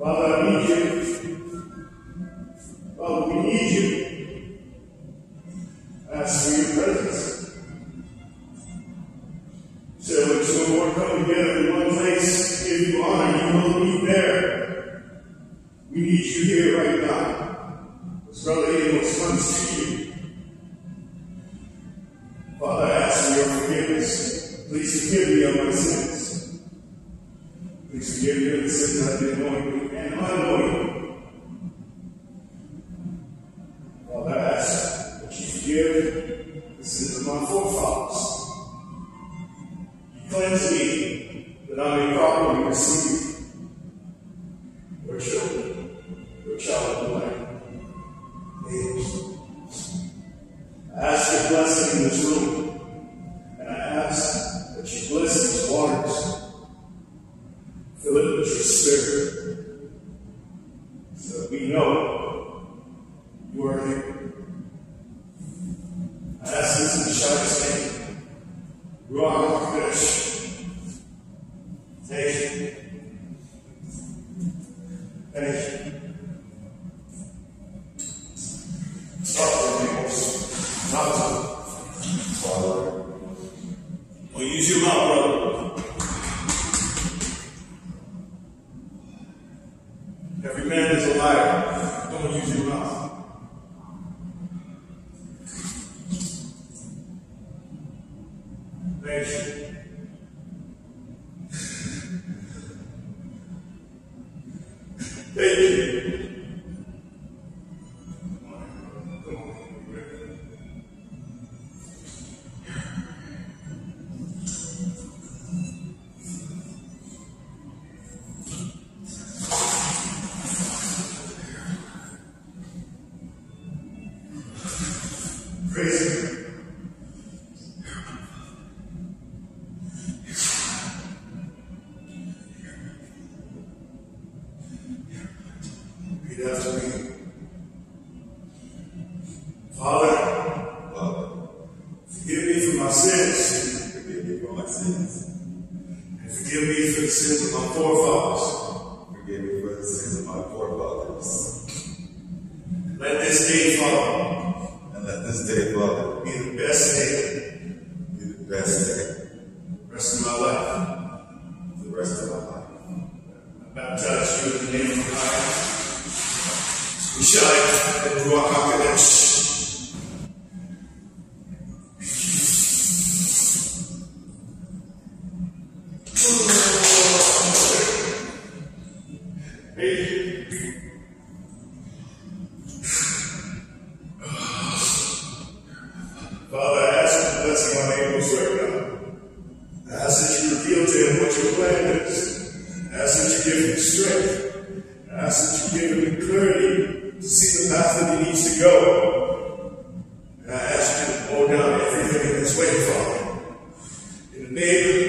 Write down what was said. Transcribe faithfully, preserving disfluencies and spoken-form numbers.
Father, I need you. Father, we need you. Ask for your presence. So when two or more come together in one place, give you honor, you will be there. We need you here right now. As Brother Amos comes to you. Father, I ask for your forgiveness. Please forgive me of my sins. Please forgive me of the sins I've been knowingly and unknowingly. Father, I ask that you forgive the sins of my forefathers. You cleanse me that I may properly receive your children, your child of the light. Amos. I ask your blessing in this room, and I ask that you bless these waters. Fill it with your spirit, so that we know you are here. I ask this in Shai's name. Ruach HaKodesh. Thank you. Thank you. Stop the Amos. Not to. Father. Well, use your mouth, brother. Every man is a liar. Don't use your mouth. Thank you. Thank you. Praise Him. Repeat after me. Father, Father, forgive me for my sins. Forgive me for my sins. And forgive me for the sins of my forefathers. Forgive me for the sins of my forefathers. Let this day, Father, and let this day, Father, be the best day. Be the best day. The rest of my life. The rest of my life. I baptize you in the name of God. Shai and Ruach HaKodesh. Father, I ask for the blessing on Amos right now. I ask that you reveal to him what your plan is. I ask that you give him strength. I ask that you give him the clarity to see the path that he needs to go. And I ask you to blow down everything in his way, Father. In the name of